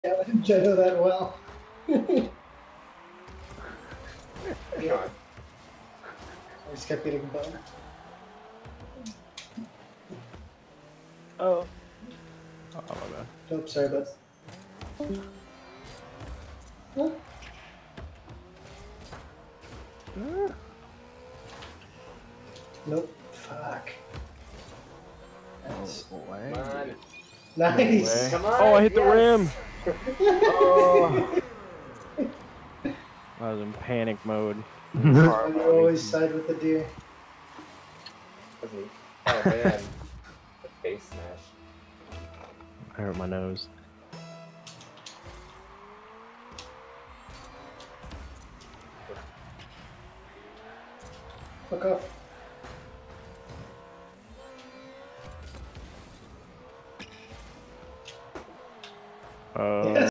Juggle that well. Yeah. I just kept getting bugged. Oh. Oh, my bad. Nope, sorry, bud. Huh? Nope. Fuck. Nice. Oh, way. Come on. Nice. Come on. Oh, I hit the rim. yes. Oh. I was in panic mode. I always side with the deer. Oh man. The face smash. I hurt my nose. Fuck off. Oh. Yes.